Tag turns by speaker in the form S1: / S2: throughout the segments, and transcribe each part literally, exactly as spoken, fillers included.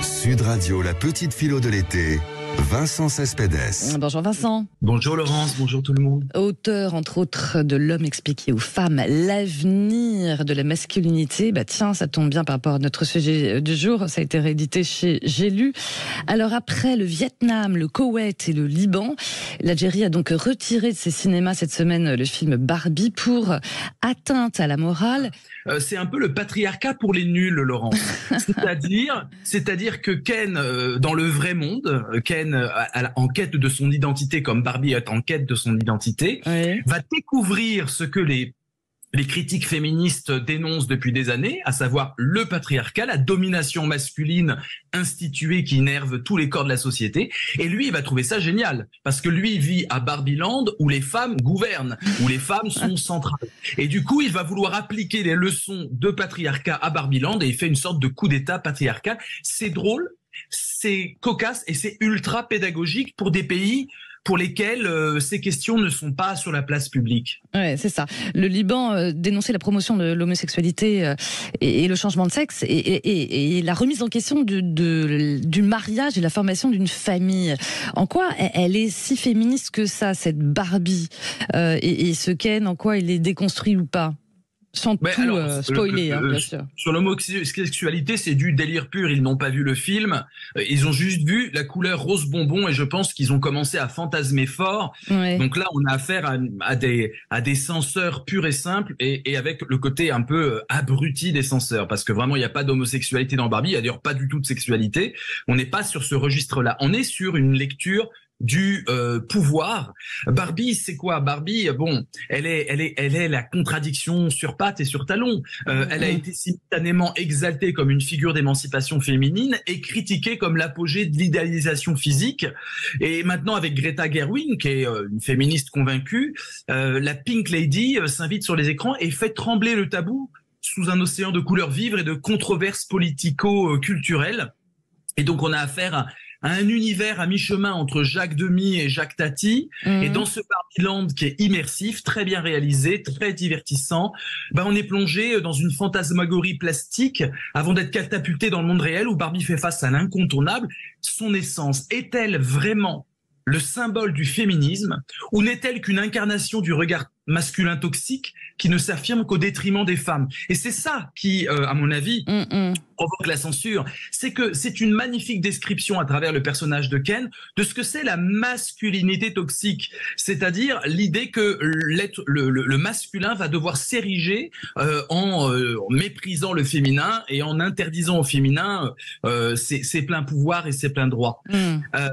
S1: Sud Radio, la petite philo de l'été, Vincent Cespedes.
S2: Bonjour Vincent.
S3: Bonjour Laurence, bonjour tout le monde.
S2: Auteur entre autres de L'homme expliqué aux femmes, l'avenir de la masculinité. Bah tiens, ça tombe bien par rapport à notre sujet du jour. Ça a été réédité chez J'ai lu. Alors après le Vietnam, le Koweït et le Liban, l'Algérie a donc retiré de ses cinémas cette semaine le film Barbie pour atteinte à la morale.
S3: Euh, c'est un peu le patriarcat pour les nuls, Laurence. C'est-à-dire, c'est-à-dire que Ken, euh, dans le vrai monde, Ken, euh, à, à, en quête de son identité, comme Barbie est en quête de son identité,
S2: Oui.
S3: va découvrir ce que les les critiques féministes dénoncent depuis des années, à savoir le patriarcat, la domination masculine instituée qui énerve tous les corps de la société. Et lui, il va trouver ça génial, parce que lui, il vit à Barbieland où les femmes gouvernent, où les femmes sont centrales. Et du coup, il va vouloir appliquer les leçons de patriarcat à Barbieland et il fait une sorte de coup d'état patriarcal. C'est drôle, c'est cocasse et c'est ultra pédagogique pour des pays pour lesquels euh, ces questions ne sont pas sur la place publique.
S2: Ouais, c'est ça. Le Liban euh, dénonçait la promotion de l'homosexualité euh, et, et le changement de sexe et, et, et, et la remise en question du, de, du mariage et la formation d'une famille. En quoi elle est si féministe que ça, cette Barbie euh, et, et ce Ken, en quoi il est déconstruit ou pas? Sans
S3: ouais,
S2: tout
S3: alors,
S2: euh, spoiler,
S3: le, le,
S2: hein, bien sûr.
S3: Sur l'homosexualité, c'est du délire pur. Ils n'ont pas vu le film. Ils ont juste vu la couleur rose bonbon et je pense qu'ils ont commencé à fantasmer fort.
S2: Ouais.
S3: Donc là, on a affaire à, à des à des censeurs purs et simples et, et avec le côté un peu abruti des censeurs parce que vraiment, il n'y a pas d'homosexualité dans Barbie. Il n'y a d'ailleurs pas du tout de sexualité. On n'est pas sur ce registre-là. On est sur une lecture du euh, pouvoir. Barbie, c'est quoi? Barbie, bon, elle est, elle est, elle est la contradiction sur pattes et sur talons. Euh, mmh. Elle a été simultanément exaltée comme une figure d'émancipation féminine et critiquée comme l'apogée de l'idéalisation physique. Et maintenant, avec Greta Gerwig, qui est euh, une féministe convaincue, euh, la Pink Lady euh, s'invite sur les écrans et fait trembler le tabou sous un océan de couleurs vives et de controverses politico-culturelles. Et donc, on a affaire à un univers à mi-chemin entre Jacques Demy et Jacques Tati. Mmh. Et dans ce Barbieland qui est immersif, très bien réalisé, très divertissant, ben on est plongé dans une fantasmagorie plastique avant d'être catapulté dans le monde réel où Barbie fait face à l'incontournable. Son essence est-elle vraiment le symbole du féminisme ou n'est-elle qu'une incarnation du regard masculin toxique qui ne s'affirme qu'au détriment des femmes? Et c'est ça qui, euh, à mon avis, mm-hmm. provoque la censure. C'est que c'est une magnifique description à travers le personnage de Ken de ce que c'est la masculinité toxique. C'est-à-dire l'idée que l'être, le, le, le masculin va devoir s'ériger euh, en, euh, en méprisant le féminin et en interdisant au féminin euh, ses, ses pleins pouvoirs et ses pleins droits. Mm. Euh,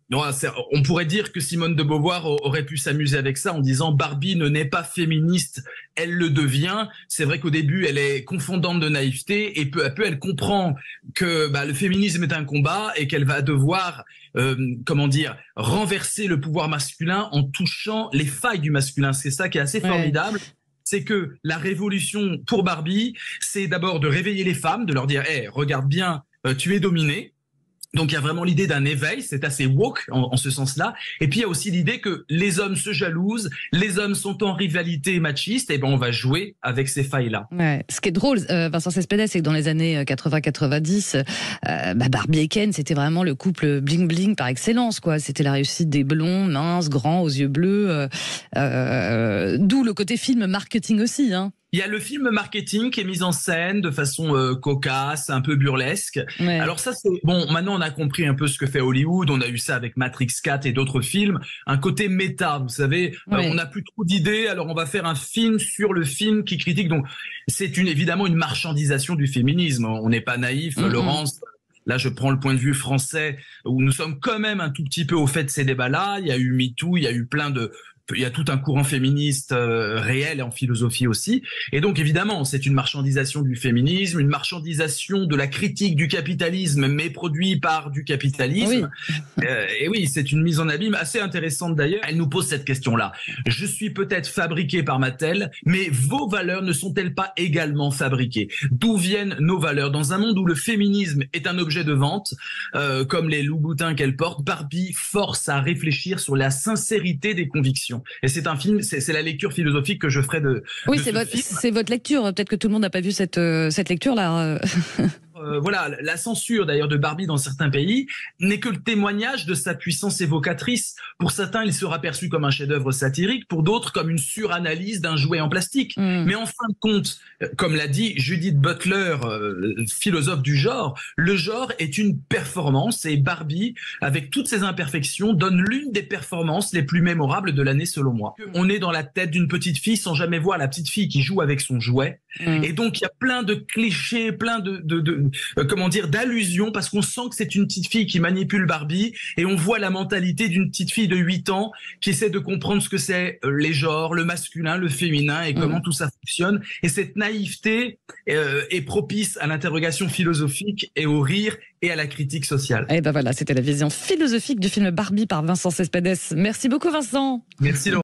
S3: On pourrait dire que Simone de Beauvoir aurait pu s'amuser avec ça en disant Barbie ne naît pas féministe, elle le devient. C'est vrai qu'au début, elle est confondante de naïveté et peu à peu, elle comprend que bah, le féminisme est un combat et qu'elle va devoir, euh, comment dire, renverser le pouvoir masculin en touchant les failles du masculin. C'est ça qui est assez ouais. formidable. C'est que la révolution pour Barbie, c'est d'abord de réveiller les femmes, de leur dire hey, « regarde bien, euh, tu es dominée ». Donc il y a vraiment l'idée d'un éveil, c'est assez woke en, en ce sens-là. Et puis il y a aussi l'idée que les hommes se jalousent, les hommes sont en rivalité machiste, et ben on va jouer avec ces failles-là.
S2: Ouais. Ce qui est drôle, euh, Vincent Cespedes, c'est que dans les années quatre-vingts quatre-vingt-dix, euh, bah Barbie et Ken, c'était vraiment le couple bling bling par excellence, quoi. C'était la réussite des blonds, minces, grands, aux yeux bleus. Euh, euh, d'où le côté film marketing aussi, hein.
S3: Il y a le film marketing qui est mis en scène de façon euh, cocasse, un peu burlesque. Ouais. Alors ça, c'est bon. Maintenant, on a compris un peu ce que fait Hollywood. On a eu ça avec Matrix quatre et d'autres films. Un côté méta, vous savez. Ouais. Euh, on n'a plus trop d'idées. Alors, on va faire un film sur le film qui critique. Donc, c'est une évidemment une marchandisation du féminisme. On n'est pas naïf, mm-hmm. Laurence. Là, je prends le point de vue français où nous sommes quand même un tout petit peu au fait de ces débats-là. Il y a eu MeToo, il y a eu plein de il y a tout un courant féministe euh, réel et en philosophie aussi. Et donc, évidemment, c'est une marchandisation du féminisme, une marchandisation de la critique du capitalisme, mais produit par du capitalisme. Oui. Euh, et oui, c'est une mise en abîme assez intéressante d'ailleurs. Elle nous pose cette question-là. Je suis peut-être fabriqué par Mattel, mais vos valeurs ne sont-elles pas également fabriquées? D'où viennent nos valeurs? Dans un monde où le féminisme est un objet de vente, euh, comme les loups-boutins qu'elle porte, Barbie force à réfléchir sur la sincérité des convictions. Et c'est un film, c'est, c'est la lecture philosophique que je ferai de.
S2: Oui,
S3: de
S2: c'est
S3: ce
S2: votre,
S3: film.
S2: c'est votre lecture. Peut-être que tout le monde n'a pas vu cette, euh, cette lecture-là.
S3: euh, voilà, la censure d'ailleurs de Barbie dans certains pays n'est que le témoignage de sa puissance évocatrice. Pour certains, il sera perçu comme un chef-d'œuvre satirique, pour d'autres comme une suranalyse d'un jouet en plastique. Mmh. Mais en fin de compte, comme l'a dit Judith Butler, euh, philosophe du genre, le genre est une performance et Barbie, avec toutes ses imperfections, donne l'une des performances les plus mémorables de l'année selon moi. On est dans la tête d'une petite fille sans jamais voir la petite fille qui joue avec son jouet. Mmh. Et donc il y a plein de clichés, plein de, de, de euh, comment dire, d'allusions, parce qu'on sent que c'est une petite fille qui manipule Barbie et on voit la mentalité d'une petite fille de huit ans qui essaie de comprendre ce que c'est euh, les genres, le masculin, le féminin et mmh. comment tout ça fonctionne. Et cette naïveté euh, est propice à l'interrogation philosophique et au rire et à la critique sociale.
S2: Et ben voilà, c'était la vision philosophique du film Barbie par Vincent Cespedes. Merci beaucoup Vincent.
S3: Merci Laurent.